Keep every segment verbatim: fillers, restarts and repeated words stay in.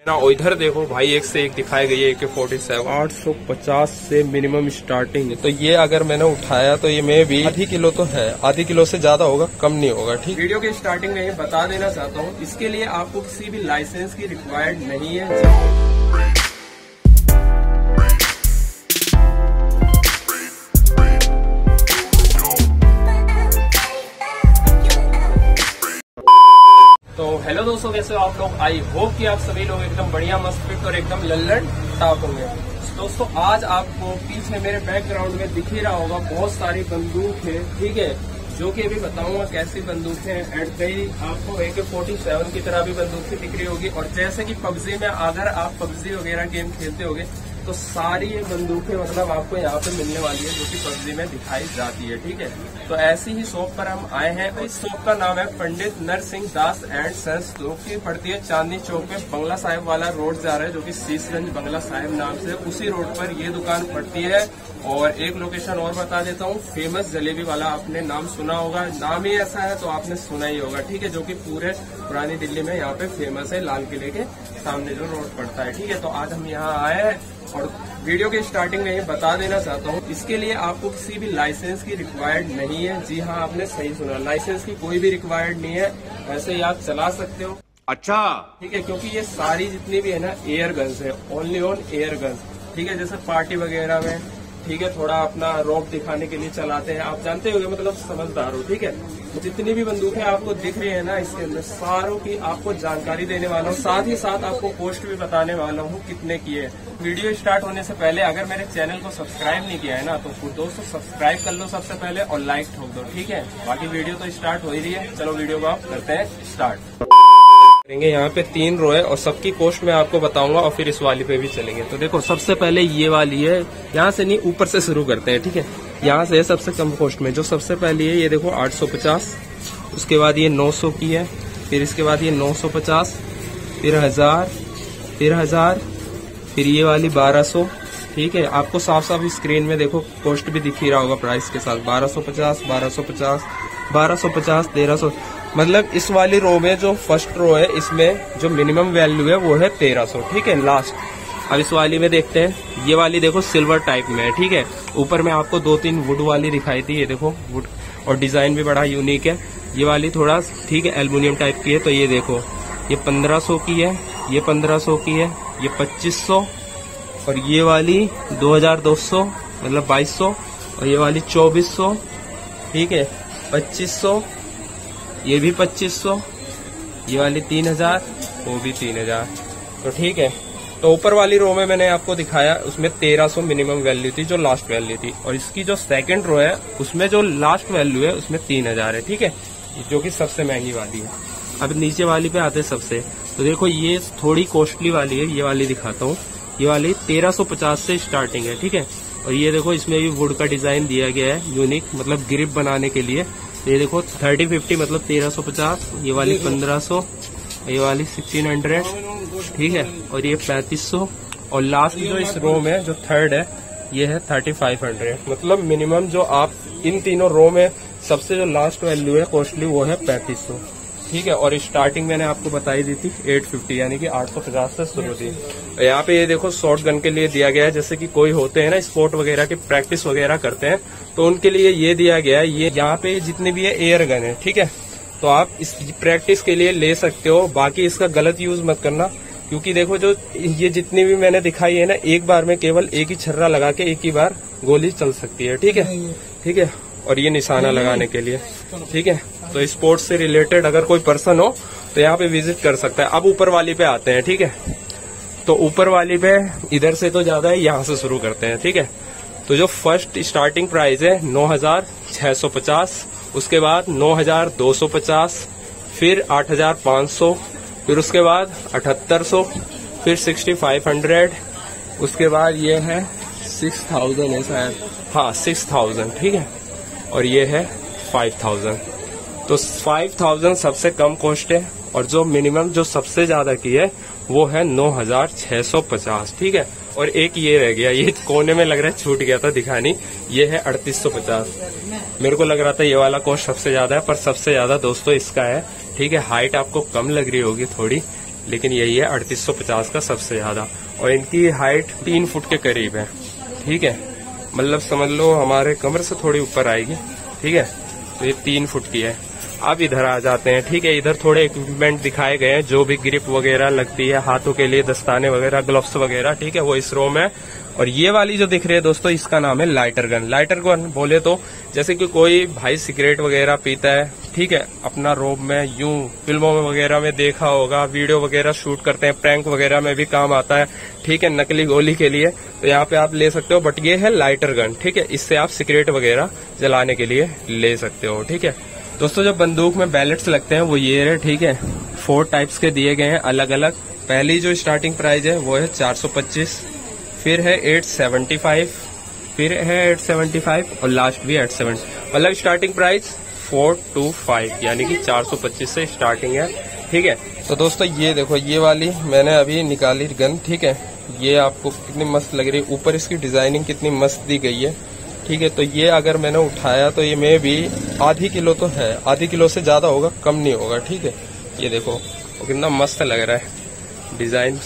ना इधर देखो भाई, एक से एक दिखाई गई है ए के फोर्टी सेवन। आठ सौ पचास से मिनिमम स्टार्टिंग है। तो ये अगर मैंने उठाया तो ये में भी आधी किलो तो है, आधी किलो से ज्यादा होगा, कम नहीं होगा। ठीक, वीडियो के स्टार्टिंग में ये बता देना चाहता हूँ, इसके लिए आपको किसी भी लाइसेंस की रिक्वायर्ड नहीं है। तो हेलो दोस्तों, कैसे हो आप लोग? आई होप कि आप सभी लोग एकदम बढ़िया, मस्त फिट और एकदम लल्लन टॉप होंगे। दोस्तों आज आपको पीछे मेरे बैकग्राउंड में दिख ही रहा होगा, बहुत सारी बंदूक है, ठीक है, जो कि अभी बताऊंगा कैसी बंदूक है। एंड कई आपको ए के फोर्टी सेवन की तरह भी बंदूक दिख रही होगी। और जैसे कि पबजी में अगर आप पबजी वगैरह गेम खेलते होगे तो सारी ये बंदूकें मतलब आपको यहाँ पे मिलने वाली है, जो कि पबजी में दिखाई जाती है। ठीक है, तो ऐसी ही शॉप पर हम आए हैं। इस शॉप का नाम है पंडित नरसिंह दास एंड सन्स, जो की पड़ती है चांदनी चौक में, बंगला साहिब वाला रोड जा रहा है, जो कि शीशगंज बंगला साहिब नाम से, उसी रोड पर ये दुकान पड़ती है। और एक लोकेशन और बता देता हूँ, फेमस जलेबी वाला, आपने नाम सुना होगा, नाम ही ऐसा है तो आपने सुना ही होगा। ठीक है, जो कि पूरे पुरानी दिल्ली में यहाँ पे फेमस है, लाल किले के सामने जो रोड पड़ता है। ठीक है, तो आज हम यहाँ आए हैं और वीडियो के स्टार्टिंग में ये बता देना चाहता हूँ, इसके लिए आपको किसी भी लाइसेंस की रिक्वायर्ड नहीं है। जी हाँ, आपने सही सुना, लाइसेंस की कोई भी रिक्वायर्ड नहीं है, ऐसे ही आप चला सकते हो। अच्छा, ठीक है, क्योंकि ये सारी जितनी भी है ना एयर गन्स है, ओनली ऑन एयर गन्स। ठीक है, जैसे पार्टी वगैरह में, ठीक है, थोड़ा अपना रॉक दिखाने के लिए चलाते हैं, आप जानते होंगे, मतलब समझदार हो। ठीक है, जितनी भी बंदूकें आपको दिख रही है ना, इसके अंदर सारों की आपको जानकारी देने वाला हूँ, साथ ही साथ आपको कॉस्ट भी बताने वाला हूँ कितने की है। वीडियो स्टार्ट होने से पहले अगर मेरे चैनल को सब्सक्राइब नहीं किया है ना, तो दोस्तों सब्सक्राइब कर लो सबसे पहले और लाइक ठोक दो। ठीक है, बाकी वीडियो तो स्टार्ट हो ही रही है, चलो वीडियो को आप करते हैं स्टार्ट। करेंगे यहाँ पे तीन रो है और सबकी कॉस्ट मैं आपको बताऊंगा और फिर इस वाली पे भी चलेंगे। तो देखो सबसे पहले ये वाली है, यहाँ से नहीं ऊपर से शुरू करते हैं। ठीक है, यहाँ से सबसे कम कॉस्ट में जो सबसे पहली है ये देखो आठ सौ पचास, उसके बाद ये नौ सौ की है, फिर इसके बाद ये नौ सौ पचास, फिर हजार, फिर हजार, फिर ये वाली बारह सौ। ठीक है, आपको साफ साफ स्क्रीन में देखो कॉस्ट भी दिख ही रहा होगा प्राइस के साथ, बारह सौ पचास, बारह सौ पचास, बारह सौ पचास, तेरह सौ। मतलब इस वाली रो में जो फर्स्ट रो है, इसमें जो मिनिमम वैल्यू है वो है तेरह सौ। ठीक है, लास्ट। अब इस वाली में देखते हैं, ये वाली देखो सिल्वर टाइप में है। ठीक है, ऊपर में आपको दो तीन वुड वाली दिखाई थी, ये देखो वुड, और डिजाइन भी बड़ा यूनिक है। ये वाली थोड़ा ठीक है एल्युमिनियम टाइप की है। तो ये देखो ये पंद्रह सौ की है, ये पंद्रह सौ की है, ये पच्चीस सौ, और ये वाली दो हजार दो सौ मतलब बाईस सौ, और ये वाली चौबीस सौ। ठीक है, पच्चीस सौ, ये भी पच्चीस सौ, ये वाली तीन हजार, वो भी तीन हजार। तो ठीक है, तो ऊपर वाली रो में मैंने आपको दिखाया, उसमें तेरह सौ मिनिमम वैल्यू थी, जो लास्ट वैल्यू थी, और इसकी जो सेकंड रो है उसमें जो लास्ट वैल्यू है उसमें तीन हजार है। ठीक है, जो कि सबसे महंगी वाली है। अब नीचे वाली पे आते सबसे, तो देखो ये थोड़ी कॉस्टली वाली है, ये वाली दिखाता हूँ। ये वाली तेरह सौ पचास से स्टार्टिंग है। ठीक है, और ये देखो इसमें भी वुड का डिजाइन दिया गया है यूनिक, मतलब ग्रिप बनाने के लिए। ये देखो थर्टी फिफ्टी मतलब तेरह सौ पचास, ये वाली पंद्रह सौ, ये वाली सिक्सटीन हंड्रेड। ठीक है, और ये पैंतीस सौ, और लास्ट जो इस रो में जो थर्ड है ये है थर्टी फाइव हंड्रेड। मतलब मिनिमम जो आप इन तीनों रो में सबसे जो लास्ट वैल्यू है कॉस्टली वो है पैंतीस सौ। ठीक है, और स्टार्टिंग मैंने आपको बताई दी थी आठ सौ पचास, यानी कि आठ सौ पचास से शुरू थी। यहाँ पे ये देखो शॉर्ट गन के लिए दिया गया है, जैसे कि कोई होते हैं ना स्पोर्ट वगैरह की प्रैक्टिस वगैरह करते हैं, तो उनके लिए ये दिया गया है। ये यहाँ पे जितने भी है एयर गन है। ठीक है, तो आप इस प्रैक्टिस के लिए ले सकते हो, बाकी इसका गलत यूज मत करना, क्योंकि देखो जो ये जितनी भी मैंने दिखाई है ना, एक बार में केवल एक ही छर्रा लगा के एक ही बार गोली चल सकती है। ठीक है, ठीक है, और ये निशाना लगाने के लिए। ठीक है, तो स्पोर्ट्स से रिलेटेड अगर कोई पर्सन हो तो यहाँ पे विजिट कर सकता है। अब ऊपर वाली पे आते हैं। ठीक है, तो ऊपर वाली पे इधर से तो ज्यादा है, यहाँ से शुरू करते हैं। ठीक है, तो जो फर्स्ट स्टार्टिंग प्राइस है नौ हजार छह सौ पचास, उसके बाद नौ हजार दो सौ पचास, फिर आठ हजार पाँच सौ, फिर उसके बाद अठहत्तर सौ, फिर सिक्सटी फाइव हंड्रेड, उसके बाद ये है सिक्स थाउजेंड है शायद, हाँ सिक्स थाउजेंड। ठीक है, और ये है फाइव थाउजेंड। तो फाइव थाउजेंड सबसे कम कॉस्ट है, और जो मिनिमम जो सबसे ज्यादा की है वो है नौ हजार छह सौ पचास। ठीक है, और एक ये रह गया, ये कोने में लग रहा है छूट गया था दिखानी, ये है अड़तीस सौ पचास। मेरे को लग रहा था ये वाला कॉस्ट सबसे ज्यादा है, पर सबसे ज्यादा दोस्तों इसका है। ठीक है, हाइट आपको कम लग रही होगी थोड़ी, लेकिन यही है अड़तीस सौ पचास का सबसे ज्यादा, और इनकी हाइट तीन फुट के करीब है। ठीक है, मतलब समझ लो हमारे कमर से थोड़ी ऊपर आएगी। ठीक है, तो ये तीन फुट की है। अब इधर आ जाते हैं। ठीक है, इधर थोड़े इक्विपमेंट दिखाए गए हैं, जो भी ग्रिप वगैरह लगती है हाथों के लिए, दस्ताने वगैरह, ग्लव्स वगैरह। ठीक है, वो इस रो में। और ये वाली जो दिख रही है दोस्तों, इसका नाम है लाइटर गन। लाइटर गन बोले तो जैसे कि कोई भाई सिगरेट वगैरह पीता है, ठीक है, अपना रोब में यूं फिल्मों में वगैरह में देखा होगा, वीडियो वगैरह शूट करते हैं, प्रैंक वगैरह में भी काम आता है। ठीक है, नकली गोली के लिए, तो यहाँ पे आप ले सकते हो। बट ये है लाइटर गन। ठीक है, इससे आप सिगरेट वगैरह जलाने के लिए ले सकते हो। ठीक है दोस्तों, जो बंदूक में बैलेट्स लगते हैं वो ये है। ठीक है, फोर टाइप्स के दिए गए हैं अलग अलग। पहली जो स्टार्टिंग प्राइस है वो है चार सौ पच्चीस, फिर है एट सेवेंटी फाइव, फिर है एट सेवेंटी फाइव और लास्ट भी एट सेवेंटी। मतलब starting price four two five, यानी कि चार सौ पच्चीस से स्टार्टिंग है। ठीक है, तो दोस्तों ये देखो, ये वाली मैंने अभी निकाली गन। ठीक है, ये आपको कितनी मस्त लग रही है, ऊपर इसकी डिजाइनिंग कितनी मस्त दी गई है। ठीक है, तो ये अगर मैंने उठाया तो ये में भी आधी किलो तो है, आधी किलो से ज्यादा होगा, कम नहीं होगा। ठीक है, ये देखो वो कितना मस्त लग रहा है डिजाइन।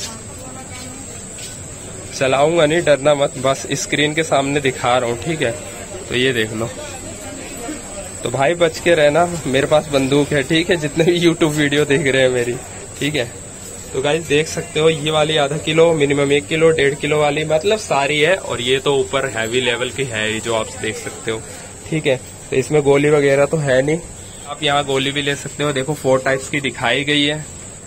चलाऊंगा नहीं, डरना मत, बस स्क्रीन के सामने दिखा रहा हूँ। ठीक है, तो ये देख लो। तो भाई बच के रहना, मेरे पास बंदूक है। ठीक है, जितने भी यूट्यूब वीडियो देख रहे हैं मेरी। ठीक है, तो गाइस देख सकते हो, ये वाली आधा किलो, मिनिमम एक किलो, डेढ़ किलो वाली, मतलब सारी है। और ये तो ऊपर हैवी लेवल की है, जो आप देख सकते हो। ठीक है, तो इसमें गोली वगैरह तो है नहीं, आप यहाँ गोली भी ले सकते हो। देखो फोर टाइप्स की दिखाई गई है।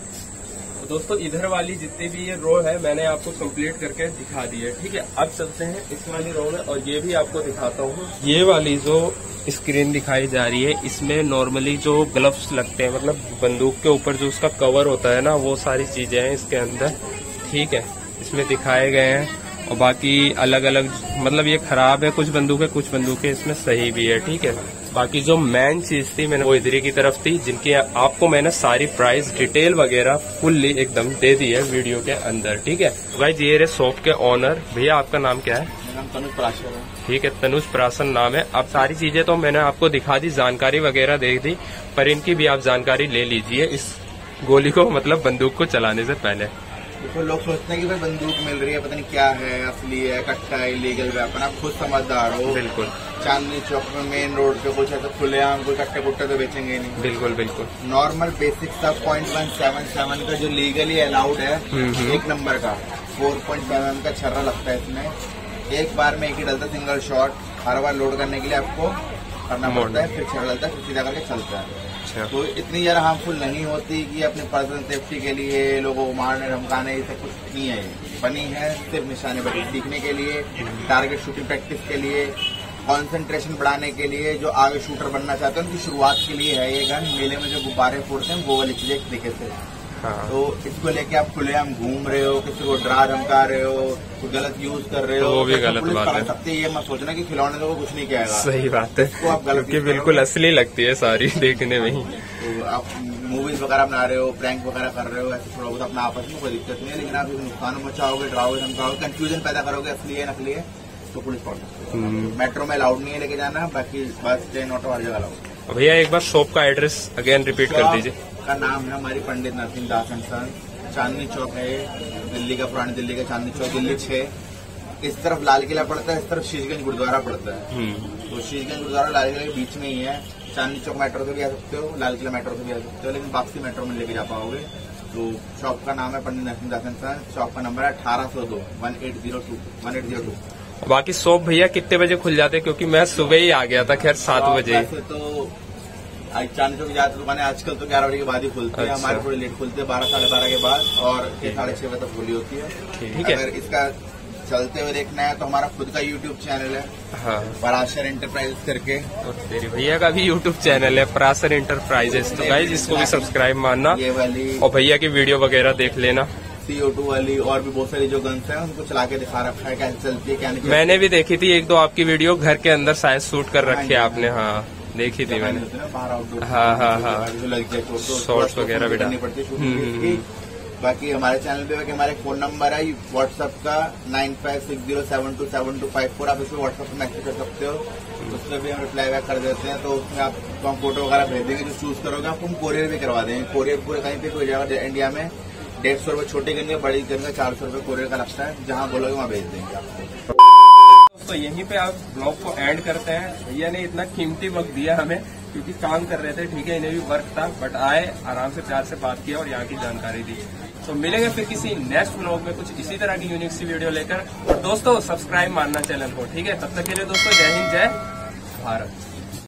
तो दोस्तों इधर वाली जितनी भी ये रो है मैंने आपको कंप्लीट करके दिखा दी है। ठीक है, अब चलते हैं इस वाली रो में, और ये भी आपको दिखाता हूँ। ये वाली जो स्क्रीन दिखाई जा रही है, इसमें नॉर्मली जो ग्लव्स लगते हैं, मतलब बंदूक के ऊपर जो उसका कवर होता है ना, वो सारी चीजें हैं इसके अंदर। ठीक है, इसमें दिखाए गए हैं। और बाकी अलग अलग, मतलब ये खराब है कुछ बंदूकें, कुछ बंदूकें इसमें सही भी है। ठीक है, बाकी जो मेन चीज थी मैंने वो इधर की तरफ थी, जिनकी आपको मैंने सारी प्राइस डिटेल वगैरह फुल्ली एकदम दे दी है वीडियो के अंदर। ठीक है, गाइस ये रहे शॉप के ऑनर। भैया आपका नाम क्या है? मेरा नाम तनुज प्राशन है। ठीक है, तनुज प्राशन नाम है। अब सारी चीजें तो मैंने आपको दिखा दी, जानकारी वगैरह दे दी, पर इनकी भी आप जानकारी ले लीजिए इस गोली को, मतलब बंदूक को चलाने से पहले। देखो लोग सोचते हैं कि भाई बंदूक मिल रही है, पता नहीं क्या है, असली है, कट्टा है, इलीगल वेपन। आप खुद समझदार हो। बिल्कुल, चांदनी चौक में मेन रोड पे कुछ ऐसा खुलेआम कोई कट्टे कुट्टे तो बेचेंगे नहीं। बिल्कुल बिल्कुल। नॉर्मल बेसिक सा पॉइंट वन सेवन सेवन का जो लीगली अलाउड है, एक नंबर का फोर पॉइंट सेवन का छर्रा लगता है इसमें। एक बार में एक ही डलता, सिंगल शॉट। हर बार लोड करने के लिए आपको करना पड़ता है, फिर छर्रा डलता है, फिर सीधा करके चलता है। तो इतनी ज्यादा हार्मफुल नहीं होती कि अपने पर्सनल सेफ्टी के लिए लोगों को मारने धमकाने, ये सब कुछ नहीं है। बनी है सिर्फ निशानेबाजी सीखने के लिए, टारगेट शूटिंग प्रैक्टिस के लिए, कंसंट्रेशन बढ़ाने के लिए। जो आगे शूटर बनना चाहते हैं उनकी शुरुआत के लिए है ये गन। मेले में जो गुब्बारे फोड़ते हैं वो वाली चीज एक तरीके से। हाँ। तो इसको लेके आप खुलेआम घूम रहे हो, किसी को डरा धमका रहे हो, कोई गलत यूज कर रहे हो, तो वो भी गलत बात है। सबसे ये मत सोचना कि खिलौने लोगों को कुछ नहीं कहेगा। सही बात है, तो आप गलत, बिल्कुल असली लगती है सारी देखने में ही। तो आप मूवीज वगैरह बना रहे हो, प्रैंक वगैरह कर रहे हो, ऐसे थोड़ा बहुत अपना आपस में कोई दिक्कत नहीं है। लेकिन आप नुकसान मचाओगे, डराओगे, धमकाओगे, कंफ्यूजन पैदा करोगे, असली है नकली है, तो पुलिस पकड़ सकती है। मेट्रो में अलाउड नहीं है लेके जाना, बाकी बस ट्रेन ऑटो हर जगह अलाउड। भैया एक बार शॉप का एड्रेस अगेन रिपीट कर दीजिए। का नाम है हमारी पंडित नरसिंह दास एंड सन, चांदनी चौक है, दिल्ली का, पुरानी दिल्ली का चांदनी चौक, दिल्ली छह। इस तरफ लाल किला पड़ता है, इस तरफ शीशगंज गुरुद्वारा पड़ता है। तो शीशगंज गुरुद्वारा लाल किला के बीच में ही है। चांदनी चौक मेट्रो से भी आ सकते हो, लाल किला मेट्रो से भी आ सकते हो, लेकिन वापसी मेट्रो में लेके जा पाओगे। तो शॉप का नाम है Pandit Narsingh Das and son, shop का नंबर है अठारह सौ दो one eight zero two one eight zero two. बाकी शॉप भैया कितने बजे खुल जाते हैं? क्योंकि मैं सुबह ही आ गया था, खैर सात बजे। तो आज चांदनी चौक ज्यादा दुकानें आजकल तो ग्यारह बजे के बाद ही खुलती है। हमारे थोड़ी लेट खुलती है, बारह साढ़े बारह के बाद, और छह साढ़े छह बजे तक खुली होती है। ठीक है, अगर इसका चलते हुए देखना है तो हमारा खुद का यूट्यूब चैनल है, हाँ, पराशर इंटरप्राइजेस करके। और तेरी भैया का भी यूट्यूब चैनल है पराशर इंटरप्राइजेस, तो गाइस इसको भी सब्सक्राइब मारना। ये वाली और भैया की वीडियो वगैरह देख लेना। सी ओ टू वाली और भी बहुत सारी जो गन्स हैं उनको चला के दिखा रखा है, कैसे चलती है क्या नहीं। मैंने भी देखी थी एक दो आपकी वीडियो, घर के अंदर शायद शूट कर रखी है आपने। हाँ देखी थी मैंने। हाँ हाँ हाँ, शॉर्ट्स वगैरह भी डालनी पड़ती है। बाकी हमारे चैनल पे हमारे फोन नंबर है व्हाट्सएप का nine five six zero seven two seven two five four. आप इसमें व्हाट्सएप पे मैसेज कर सकते हो, उसमें भी हम रिप्लाई बैक कर देते हैं। तो उसमें आप हम फोटो वगैरह भेज देंगे, जो चूज करोगे आपको हम कोरियर भी करवा देंगे। कोरियर पूरे कहीं पे हो जाएगा इंडिया में, डेढ़ सौ रुपये छोटी गन का, बड़ी गन का चार सौ रुपये कोरियर का लगता है। जहाँ बोलोगे वहाँ भेज देंगे आपको। तो यहीं पे आप ब्लॉग को एंड करते हैं। भैया ने इतना कीमती वक्त दिया हमें, क्योंकि काम कर रहे थे, ठीक है, इन्हें भी वर्क था, बट आए, आराम से प्यार से बात किया और यहाँ की जानकारी दी। तो मिलेंगे फिर किसी नेक्स्ट ब्लॉग में कुछ इसी तरह की यूनिक सी वीडियो लेकर। और दोस्तों सब्सक्राइब मारना चैनल को, ठीक है। तब तक के लिए दोस्तों जय हिंद, जय भारत।